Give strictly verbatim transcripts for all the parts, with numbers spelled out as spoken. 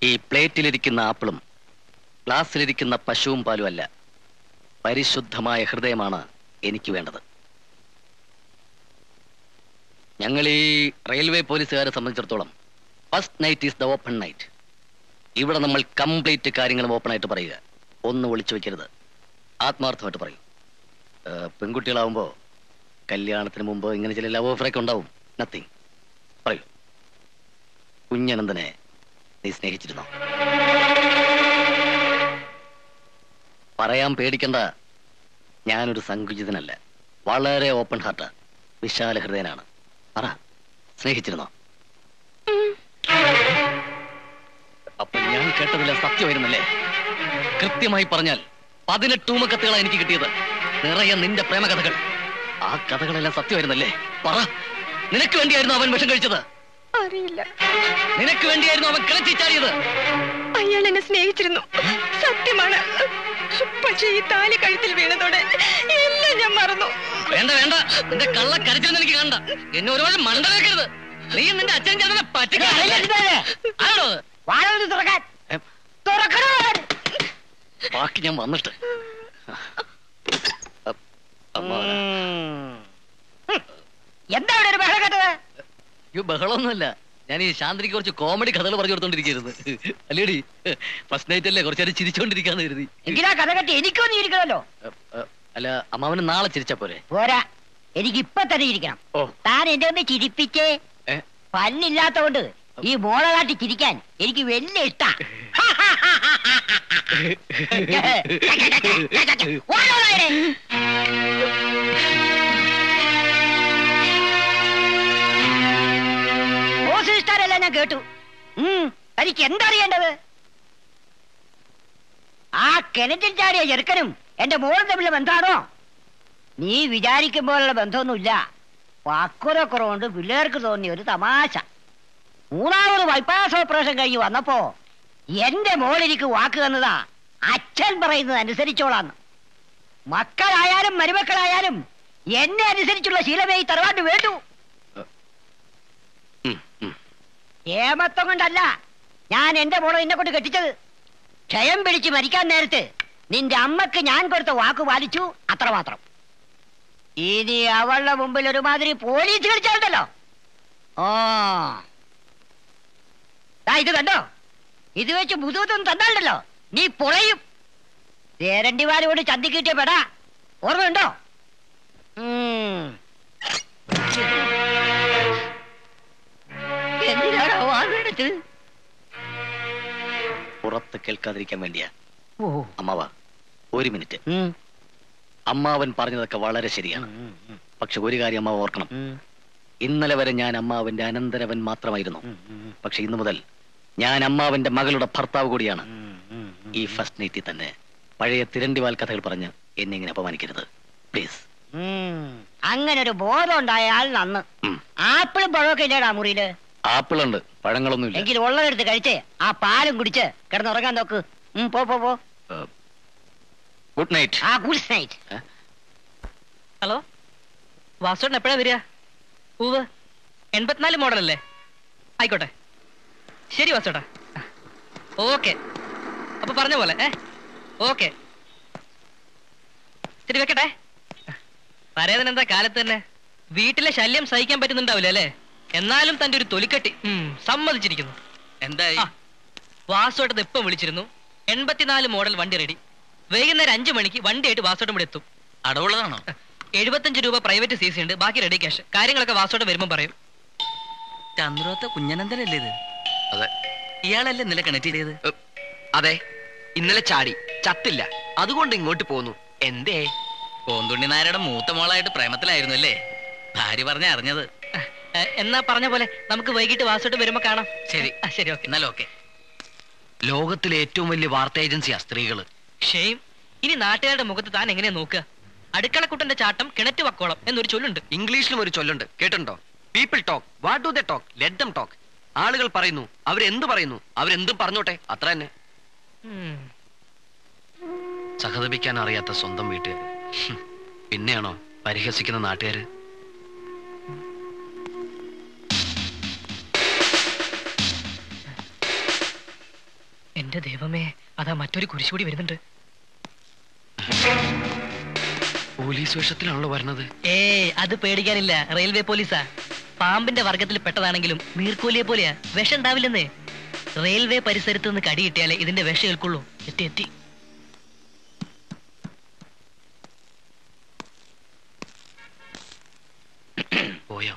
ഈ പ്ലേറ്റിലിരിക്കുന്ന ആപ്പിളും ഗ്ലാസ്സിലിരിക്കുന്ന പശുവും പാലും അല്ല, പരിശുദ്ധമായ ഹൃദയമാണ് എനിക്ക് വേണ്ടത്. ഞങ്ങൾ ഈ റെയിൽവേ പോലീസുകാരെ സംബന്ധിച്ചിടത്തോളം first night is the open night. ഇവിടെ നമ്മൾ കംപ്ലീറ്റ് കാര്യങ്ങളും ഓപ്പൺ ആയിട്ട് പറയുക, ഒന്നും ഒളിച്ചു വെക്കരുത്, ആത്മാർത്ഥമായിട്ട് പറയും. പെൺകുട്ടികളാവുമ്പോ കല്യാണത്തിന് മുമ്പ് ഇങ്ങനെ ചില ലവ് ഓഫറൊക്കെ ഉണ്ടാവും. നത്തിങ്. പറയൂ, കുഞ്ഞനന്ദനെ നീ സ്നേഹിച്ചിരുന്നോ? പറയാൻ പേടിക്കണ്ട, ഞാനൊരു സങ്കുചിതനല്ല, വളരെ ഓപ്പൺ ഹാർട്ടാ, വിശാല ഹൃദയനാണ്. പറ, സ്നേഹിച്ചിരുന്നോ? അപ്പൊ ഞാൻ കേട്ടതില്ല സത്യമായിരുന്നല്ലേ? കൃത്യമായി പറഞ്ഞാൽ പതിനെട്ട് ഊമക്കത്തുകളാണ് എനിക്ക് കിട്ടിയത്, നിറയെ നിന്റെ പ്രേമകഥകൾ. ആ കഥകളെല്ലാം സത്യമായിരുന്നല്ലേ? പറ, നിനക്ക് വേണ്ടിയായിരുന്നു അവൻ വിഷം കഴിച്ചത്? അറിയില്ല. നിനക്ക് വേണ്ടിയായിരുന്നു അവൻ കിളച്ചിച്ചാടിയത്? അയാൾ എന്നെ സ്നേഹിച്ചിരുന്നു, സത്യമാണ്. പക്ഷേ ഈ താലി കഴുത്തിൽ വീണതോടെ എല്ലാം ഞാൻ മറന്നു. വേണ്ട വേണ്ട, നിന്റെ കള്ള കരച്ചിൽ എനിക്ക് കണ്ട. എന്നെ ഒരുപാട് മണ്ടലാക്കരുത്. നീ നിന്റെ അച്ഛൻ ചേട്ടനെ പറ്റിക്കാണോ? ബാക്കി ഞാൻ വന്നിട്ട്. എന്താ ഒരു ബഹളം കേട്ടത്? അയ്യോ, ബഹളമൊന്നുമല്ല. ഞാൻ ഈ ശാന്തിക്ക് കുറച്ച് കോമഡി കഥകൾ പറഞ്ഞു കൊടുത്തോണ്ടിരിക്കരുത്. അല്ലേടി, ഫസ്റ്റ് നൈറ്റ് അല്ലേ, കുറച്ചേരം ചിരിച്ചോണ്ടിരിക്കാന്ന് കരുതി. എങ്കിലാ കഥ കെട്ടി എനിക്കൊന്നും ഇരിക്കണല്ലോ. അല്ല, അമ്മാവന് നാളെ ചിരിച്ചാ പോരെ? പോരാ, എനിക്ക് ഇപ്പൊ തന്നെ ഇരിക്കണം. താൻ എന്റെ ഒന്ന് ചിരിപ്പിച്ചേ. പല്ലില്ലാത്തോണ്ട് ഈ മോളെ കാട്ടി ചിരിക്കാൻ എനിക്ക് വലിയ ഇഷ്ടാ. ഓസിസ്റ്റാരെല്ലാം ഞാൻ കേട്ടു. തനിക്ക് എന്തറിയേണ്ടത്? ആ കിണറ്റിൽ ചാടിയ ചെറുക്കനും എന്റെ മോളും തമ്മിലുള്ള ബന്ധാണോ? നീ വിചാരിക്കുമ്പോഴുള്ള ബന്ധമൊന്നുമില്ല. പക്വതക്കുറവുകൊണ്ട് പിള്ളേർക്ക് തോന്നിയ ഒരു തമാശ. മൂന്നാമത് ബൈപ്പാസ് ഓപ്പറേഷൻ കഴിഞ്ഞ് വന്നപ്പോ എന്റെ മോളെനിക്ക് വാക്ക് തന്നതാ, അച്ഛൻ പറയുന്നത് അനുസരിച്ചോളാന്ന്. മക്കളായാലും മരുമക്കളായാലും എന്നെ അനുസരിച്ചുള്ള ശീലമേ ഈ തറവാട്ട് വേണ്ടു. ഏമത്വം കൊണ്ടല്ല ഞാൻ എന്റെ മോളെ നിന്നെ കൊണ്ട് കെട്ടിച്ചത്. ക്ഷയം പിടിച്ച് മരിക്കാൻ നേരത്ത് നിന്റെ അമ്മക്ക് ഞാൻ കൊടുത്ത വാക്ക് പാലിച്ചു, അത്രമാത്രം. ഇനി അവളുടെ മുമ്പിൽ ഒരുമാതിരി പോലീസ് കളിച്ചാലുണ്ടല്ലോ. ഓ, ഇത് കണ്ടോ? ഇത് വെച്ച് ബുദ്ധിമുട്ടൊന്നും തന്നാലുണ്ടല്ലോ നീ പൊളയും. തേരണ്ടിമാരോട് ചന്തി കിട്ടിയ പെടാ, ഓർമ്മയുണ്ടോ? എന്തിനാണോ വാങ്ങെടുത്ത്? പുറത്ത് കേൾക്കാതിരിക്കാൻ വേണ്ടിയാ. അമ്മാവ, ഒരു മിനിറ്റ്. അമ്മാവൻ പറഞ്ഞതൊക്കെ വളരെ ശരിയാണ്. പക്ഷെ ഒരു കാര്യം അമ്മാവ് ഓർക്കണം, ഇന്നലെ വരെ ഞാൻ അമ്മാവന്റെ അനന്തരവൻ മാത്രമായിരുന്നു. പക്ഷെ ഇന്നു മുതൽ ഞാൻ അമ്മാവന്റെ മകളുടെ ഭർത്താവ് കൂടിയാണ്. ഈ ഫസ്റ്റ് നൈറ്റിൽ തന്നെ പഴയ തിരണ്ടിവാൽ കഥകൾ പറഞ്ഞ് എന്നെ ഇങ്ങനെ അപമാനിക്കരുത് പ്ലീസ്. അങ്ങനെ ഒരു ബോധം ഉണ്ടായാൽ നന്ന്. ആപ്പിളും പഴമൊക്കെ ഇല്ലേടാ മുറിയില്? ആപ്പിളുണ്ട്, പഴങ്ങളൊന്നുമില്ല. എങ്കിൽ ഉള്ളതെടുത്ത് കഴിച്ച് ആ പാലും കുടിച്ച് കിടന്നുറങ്ങാൻ നോക്ക്. പോ പോ പോ. Good night. ആ ഗുഡ് നൈറ്റ്. ഹലോ, വാസുവേട്ടൻ എപ്പോഴാ വരിക? പൂവ് എൺപത്തിനാല് മോഡൽ അല്ലേ? ആയിക്കോട്ടെ, ശരി വാസുവേട്ടാ. ഓക്കെ, അപ്പൊ പറഞ്ഞ പോലെ. ഏ ഓക്കെ, ശരി, വെക്കട്ടെ. പരേതൻ എന്താ കാലത്ത് തന്നെ വീട്ടിലെ ശല്യം സഹിക്കാൻ പറ്റുന്നുണ്ടാവില്ല അല്ലേ? എന്നാലും തന്റെ ഒരു തൊലിക്കെട്ടി സമ്മതിച്ചിരിക്കുന്നു. എന്തായി? വാസുവേട്ടൻ ഇപ്പം വിളിച്ചിരുന്നു. എൺപത്തിനാല് മോഡൽ വണ്ടി റെഡി. വൈകുന്നേരം അഞ്ചു മണിക്ക് വണ്ടിയായിട്ട് വാസുവേട്ടൻ ഇവിടെ എത്തും. അടവുള്ളതാണോ? എഴുപത്തഞ്ച് രൂപ പ്രൈവറ്റ് സി സി ഉണ്ട്, ബാക്കി റെഡി ക്യാഷ്. കാര്യങ്ങളൊക്കെ വാസുവേട്ടൻ വരുമ്പോ പറയും. ചന്ദ്രോത്ത കുഞ്ഞനന്ദനല്ലേ ഇത്? അതെ. ഇയാളല്ലേ ഇന്നലെ കണക്ട് ചെയ്തത്? അതെ, ഇന്നലെ ചാടി ചത്തില്ല, അതുകൊണ്ട് ഇങ്ങോട്ട് പോന്നു. എന്തേ? കോന്തുണ്ണി നായരുടെ മൂത്ത മോളായിട്ട് പ്രേമത്തിലായിരുന്നു അല്ലേ? ഭാര്യ പറഞ്ഞ അറിഞ്ഞത്. എന്നാ പറഞ്ഞ പോലെ നമുക്ക് വൈകിട്ട് വാസുവേട്ടൻ വരുമ്പോ കാണാം. ശരി ശരി, ഓക്കെ. എന്നാലും ഓക്കെ. ലോകത്തിലെ ഏറ്റവും വലിയ വാർത്താ ഏജൻസിയാ സ്ത്രീകള്. ഷെയിം. ഇനി നാട്ടുകാരുടെ മുഖത്ത് താൻ എങ്ങനെയാ നോക്കുക? അടുക്കളക്കുട്ടന്റെ ചാട്ടം കിണറ്റ് വക്കോളം എന്നൊരു ചൊല്ലുണ്ട്. ഇംഗ്ലീഷിലും ഒരു ചൊല്ലുണ്ട്, കേട്ടിട്ടുണ്ടോ? People talk, what do they talk, let them talk. ആളുകൾ പറയുന്നു, അവരെന്ത് പറയുന്നു, അവരെന്തും പറഞ്ഞോട്ടെ, അത്ര തന്നെ. സഹതപിക്കാൻ അറിയാത്ത സ്വന്തം വീട്ടുകാർ, പിന്നെയാണോ പരിഹസിക്കുന്ന നാട്ടുകാര്? എന്റെ ദൈവമേ, അതാ മറ്റൊരു കുരിശുകൂടി വരുന്നുണ്ട്. പോലീസ് വേഷത്തിലാണല്ലോ വരണത്. ഏയ്, അത് പേടിക്കാനില്ല, റെയിൽവേ പോലീസാ. പാമ്പിന്റെ വർഗത്തിൽ പെട്ടതാണെങ്കിലും നീർക്കോലിയെ പോലെയാ, വിഷം ഉണ്ടാവില്ലെന്നേ. റെയിൽവേ പരിസരത്ത് നിന്ന് കടി കിട്ടിയാലേ ഇതിന്റെ വിഷം ഏൽക്കുള്ളൂ. എത്തി എത്തി പോയോ?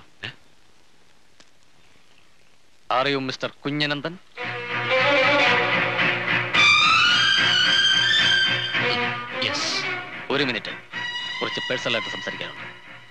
അറിയൂ മിസ്റ്റർ കുഞ്ഞനന്ദൻ? യെസ്. ഒരു മിനിറ്റ്, കുറച്ച് പേഴ്സണലായിട്ട് സംസാരിക്കാനുണ്ട്.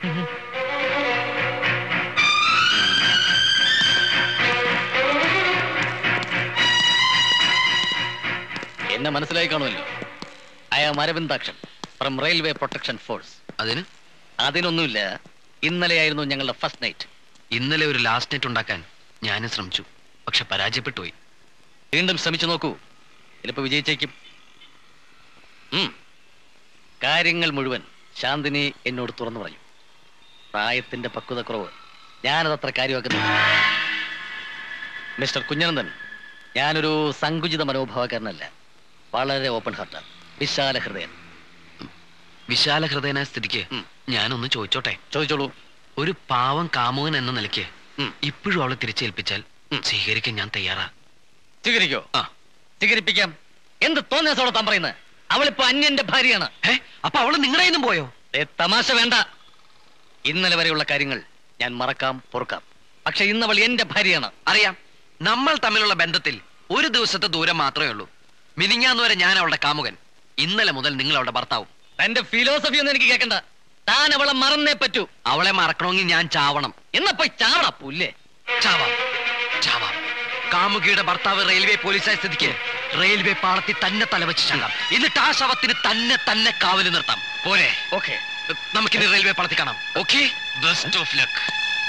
എന്നെ മനസ്സിലായി കാണുമല്ലോ. I am Aravindakshan from railway protection force. അതിന് അതിനൊന്നുമില്ല. ഇന്നലെയായിരുന്നു ഞങ്ങളുടെ ഫസ്റ്റ് നൈറ്റ്. ഇന്നലെ ഒരു ലാസ്റ്റ് നൈറ്റ് ഉണ്ടാക്കാൻ ഞാനും ശ്രമിച്ചു, പക്ഷെ പരാജയപ്പെട്ടു പോയി. വീണ്ടും ശ്രമിച്ചു നോക്കൂ, ചിലപ്പോ വിജയിച്ചേക്കും. ഉം. കാര്യങ്ങൾ മുഴുവൻ ശാന്തിനി എന്നോട് തുറന്നു പറഞ്ഞു. പ്രായത്തിന്റെ പക്വത കുറവ് ഞാനതത്ര കാര്യമാക്കുന്നില്ല. മിസ്റ്റർ കുഞ്ഞനന്ദൻ, ഞാനൊരു സങ്കുചിത മനോഭാവക്കാരനല്ല. വളരെ ഓപ്പൺ ഹാർട്ടാണ്, വിശാല ഹൃദയൻ. വിശാല ഹൃദയനായ സ്ഥിതിക്ക് ഉം. ഞാനൊന്ന് ചോദിച്ചോട്ടെ? ചോദിച്ചോളൂ. ഒരു പാവം കാമുകൻ എന്ന നിലയ്ക്ക് ഉം. ഇപ്പോഴും അവളെ തിരിച്ചേൽപ്പിച്ചാൽ ഉം. സ്വീകരിക്കാൻ ഞാൻ തയ്യാറാ. സ്വീകരിക്കോ? ആ. സ്വീകരിപ്പിക്കാം. എന്ത് തോന്നിയസോടെ താൻ പറയുന്നത്? അവളിപ്പോ അന്യന്റെ ഭാര്യയാണ്. ഏ, അപ്പൊ അവള് നിങ്ങളുടെ കയ്യിൽ നിന്നും പോയോ? ദേ, തമാശ വേണ്ട. ഇന്നലെ വരെയുള്ള കാര്യങ്ങൾ ഞാൻ മറക്കാം, പൊറുക്കാം. പക്ഷെ ഇന്നവൾ എന്റെ ഭാര്യയാണ്. അറിയാം, നമ്മൾ തമ്മിലുള്ള ബന്ധത്തിൽ ഒരു ദിവസത്തെ ദൂരം മാത്രമേ ഉള്ളൂ. മിനിഞ്ഞാന്ന് വരെ ഞാൻ അവളുടെ കാമുകൻ, ഇന്നലെ മുതൽ നിങ്ങൾ അവളുടെ ഭർത്താവും. തന്റെ ഫിലോസഫി ഒന്നും എനിക്ക് കേൾക്കണ്ട. താൻ അവളെ മറന്നേ പറ്റൂ. അവളെ മറക്കണമെങ്കിൽ ഞാൻ ചാവണം. എന്നപ്പോ ചാവണ പുല്ലേ. ചാവാം, ചാവാം. കാമുകിയുടെ ഭർത്താവ് റെയിൽവേ പോലീസായ സ്ഥിതിക്ക് റെയിൽവേ പാളത്തിൽ തന്നെ തലവെച്ച് ചാകാം. എന്നിട്ട് ആ ശവത്തിന് തന്നെ തന്നെ കാവല് നിർത്താം. പോരെ? ഓക്കെ, നമുക്കിനി റെയിൽവേ പാളത്തിൽ കാണാം. Okay, best of luck.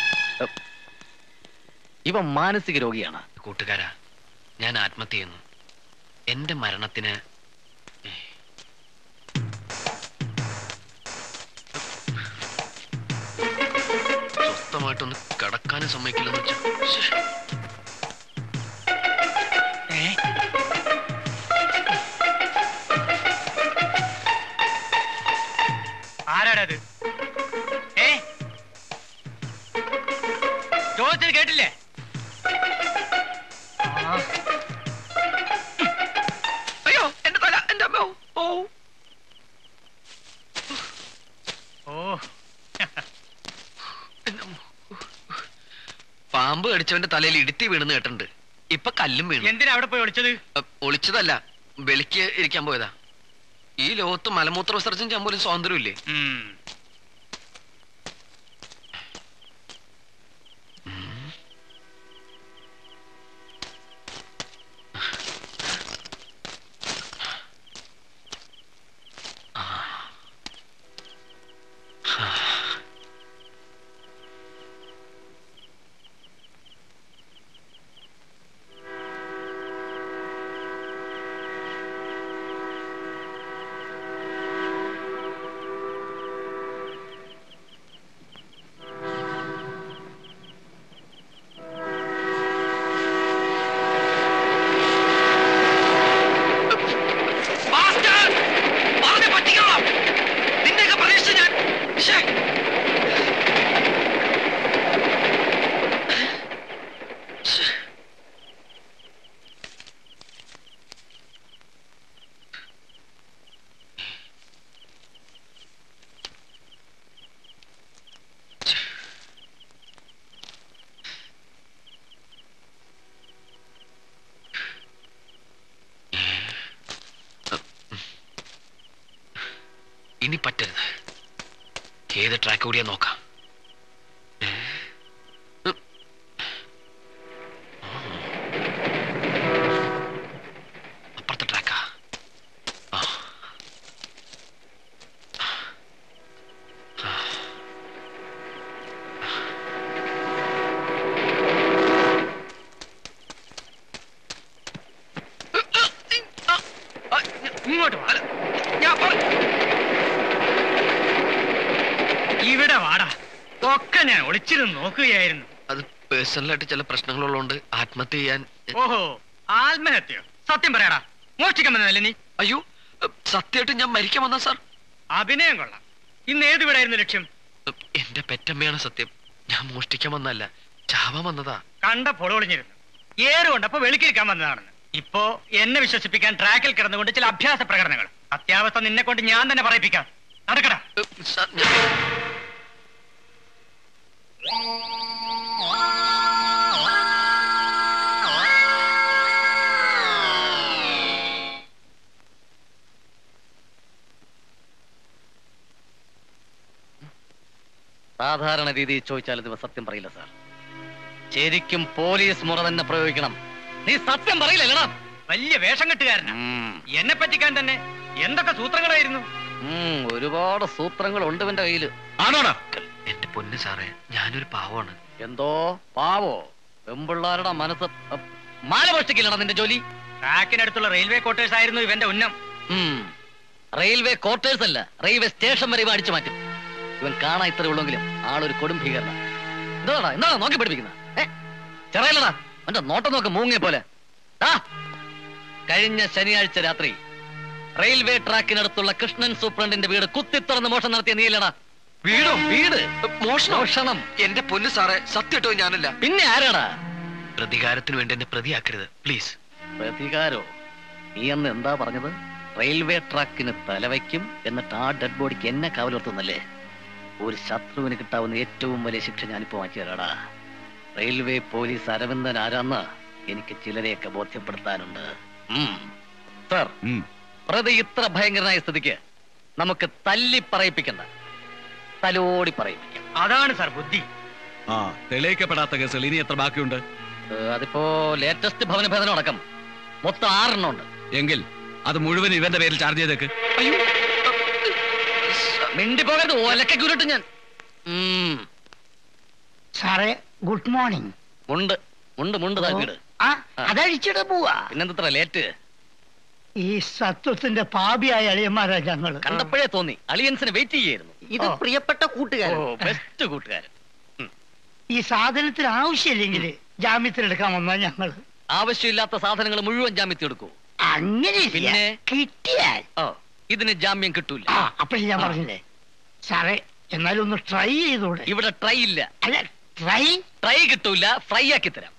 ഇവ മാനസിക രോഗിയാണ്. കൂട്ടുകാരാ, ഞാൻ ആത്മഹത്യ ചെയ്യുന്നു. എന്റെ മരണത്തിന് സ്വസ്ഥമായിട്ടൊന്ന് കിടക്കാനും സമ്മതിക്കില്ലെന്ന് വെച്ചാ. ആരാടത്? ഏ, ചോദിച്ചത് കേട്ടില്ലേ? അയ്യോ, എന്റെ തല, എന്റെ അമ്മ. ഓ ഓ, പാമ്പ് കടിച്ചവന്റെ തലയിൽ ഇടുത്തി വീണെന്ന് കേട്ടിട്ടുണ്ട്. ഇപ്പൊ കല്ലും വീണു. എന്തിനാ അവിടെ പോയി ഒളിച്ചത്? ഒളിച്ചതല്ല, വെളിക്ക് ഇരിക്കാൻ പോയതാ. ഈ ലോകത്ത് മലമൂത്ര വിസർജനം ചെയ്യാൻ പോലും സ്വാതന്ത്ര്യമില്ലേ? ഇനി പറ്റരുത്. ഏത് ട്രാക്ക് കൂടിയാ നോക്കാം. അപ്പുറത്തെ ട്രാക്കാ. ഇങ്ങോട്ട് വാ. ഇവിടെ വാടാ. ഒക്കെ ഞാൻ ഒളിച്ചിരുന്ന് നോക്കുകയായിരുന്നു. അത് പേഴ്സണലായിട്ട് ചില പ്രശ്നങ്ങളുള്ളതുകൊണ്ട് ആത്മഹത്യ ചെയ്യാൻ. ഓഹോ, ആത്മഹത്യ? സത്യം പറയാടാ. മോഷ്ടിക്കാൻ വന്നതല്ലേ നീ? അയ്യോ സത്യമായിട്ട് ഞാൻ മരിക്കാൻ വന്ന സാർ. അഭിനയം കൊള്ളാം. ഇന്ന് ഏത് വീടായിരുന്നു ലക്ഷ്യം? എന്റെ പെറ്റമ്മയാണ് സത്യം. ഞാൻ മോഷ്ടിക്കാൻ വന്നല്ല, ചാവാൻ വന്നതാ. കണ്ട പൊളൊളിഞ്ഞിരുന്നു. ഏറുകൊണ്ടപ്പോ വെളുക്കിരിക്കാൻ വന്നതാണെന്ന്. ഇപ്പോ എന്നെ വിശ്വസിപ്പിക്കാൻ ട്രാക്കിൽ കിടന്നുകൊണ്ട് ചില അഭ്യാസ പ്രകടനങ്ങൾ. അത്യാവസ്ഥ നിന്നെ കൊണ്ട് ഞാൻ തന്നെ പറയിപ്പിക്കാം. നടക്കടാ. സാർ, ഞാൻ- സാധാരണ രീതിയിൽ ചോദിച്ചാൽ ഇത് സത്യം പറയില്ല സാർ. ശരിക്കും പോലീസ് മുറ തന്നെ പ്രയോഗിക്കണം. നീ സത്യം പറയില്ലല്ലടാ. വലിയ വേഷം കെട്ടുകാരനാ. എന്നെ പറ്റിക്കാൻ തന്നെ എന്തൊക്കെ സൂത്രങ്ങളായിരുന്നു. ഒരുപാട് സൂത്രങ്ങൾ ഉണ്ട് ഇവന്റെ കയ്യില്. ആണോടാ? എന്റെ പൊന്ന് സാറേ, ഞാനൊരു പാവമാണ്. എന്തോ പാവോ? പെമ്പിള്ളാരുടെ മനസ്സ് മാല മോഷ്ടിക്കില്ലടാ നിന്റെ ജോലി. ട്രാക്കിനടുത്തുള്ള റെയിൽവേ ക്വാർട്ടേഴ്സ് ആയിരുന്നു ഇവന്റെ ഉന്നം. റെയിൽവേ ക്വാർട്ടേഴ്സ് അല്ല, റെയിൽവേ സ്റ്റേഷൻ വരെ ഇവ അടിച്ചു മാറ്റും. ഇവൻ കാണാൻ ഇത്ര ഉള്ളെങ്കിലും ആളൊരു കൊടും ഭീകരനാ. എന്താടാ എന്താ നോക്കി പഠിപ്പിക്കുന്ന? ഏ ചെറിയല്ലടാ, അവന്റെ നോട്ടം നോക്ക് മൂങ്ങിയ പോലെ. ആ കഴിഞ്ഞ ശനിയാഴ്ച രാത്രി റെയിൽവേ ട്രാക്കിനടുത്തുള്ള കൃഷ്ണൻ സൂപ്രണ്ടിന്റെ വീട് കുത്തിത്തുറന്ന് മോഷണം നടത്തിയ നീലടാ. വീടോ? വീട് മോഷണം? എന്റെ പൊന്ന് സാറേ, സത്യമായിട്ടോ ഞാനല്ല. പിന്നെ ആരാടാ? പ്രതികാരത്തിന് വേണ്ടി എന്നെ പ്രതിയാക്കരുത് പ്ലീസ്. പ്രതികാരോ? നീ അന്ന് എന്താ പറഞ്ഞത്? റെയിൽവേ ട്രാക്കിന് തലവയ്ക്കും, എന്നിട്ട് ആ ഡെഡ് ബോഡിക്ക് എന്നെ കാവലർത്തുന്നല്ലേ? ഒരു ശത്രുവിന് കിട്ടാവുന്ന ഏറ്റവും വലിയ ശിക്ഷ ഞാനിപ്പോ മാറ്റി തരാടാ. റെയിൽവേ പോലീസ് അരവിന്ദൻ ആരാന്ന് എനിക്ക് ചിലരെയൊക്കെ ബോധ്യപ്പെടുത്താനുണ്ട്. സർ, പ്രതി ഇത്ര ഭയങ്കരനായ സ്ഥിതിക്ക് നമുക്ക് തല്ലി പറയിപ്പിക്കണ്ട, തലോടി പറയിപ്പിക്കാം. അതാണ് സാർ ബുദ്ധി. ആ തെളിയിക്കപ്പെടാത്ത കേസുകൾ ഇനി എത്ര ബാക്കിയുണ്ട്? അതിപ്പോ ലേറ്റസ്റ്റ് ഭവനഭേദനം അടക്കം മൊത്തം ആറെണ്ണം ഉണ്ട്. എങ്കിൽ അത് മുഴുവൻ ഇവന്റെ പേരിൽ ചാർജ് ചെയ്തേക്ക്. മിണ്ടി പോകരുത്, ഒലക്കുരുട്ട് ഞാൻ. സാറേ ഗുഡ് മോർണിംഗ്. മുണ്ട് മുണ്ട് മുണ്ട് താ വീട്. ആ അതഴിച്ചിട്ട് പോവാ. പിന്നെന്തത്ര ലേറ്റ്? ഈ സത്വത്തിന്റെ പാപിയായ അളിയന്മാരാ ഞങ്ങള്. കണ്ടപ്പോഴേ തോന്നി അലിയൻസിന് വെയിറ്റ് ചെയ്യായിരുന്നു. ഇത് പ്രിയപ്പെട്ട കൂട്ടുകാരൻ, ബെസ്റ്റ് കൂട്ടുകാരൻ. ഈ സാധനത്തിന് ആവശ്യമില്ലെങ്കിൽ ജാമ്യത്തിലെടുക്കാൻ വന്നാ ഞങ്ങള്. ആവശ്യമില്ലാത്ത സാധനങ്ങൾ മുഴുവൻ ജാമ്യത്തിൽ എടുക്കൂ. അങ്ങനെ പിന്നെ കിട്ടിയാൽ ഓ ഇതിന് ജാമ്യം കിട്ടൂല. ആ അപ്പഴേ ഞാൻ പറഞ്ഞില്ലേ സാറേ, എന്നാലും ഒന്ന് ട്രൈ ചെയ്തോടെ. ഇവിടെ ട്രൈ ഇല്ല. അല്ല ട്രൈ ട്രൈ കിട്ടൂല, ഫ്രൈ ആക്കി തരാം.